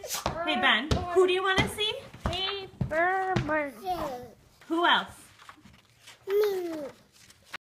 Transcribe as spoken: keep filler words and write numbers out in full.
Hey, Ben, who do you want to see? Paper. Who else? Me.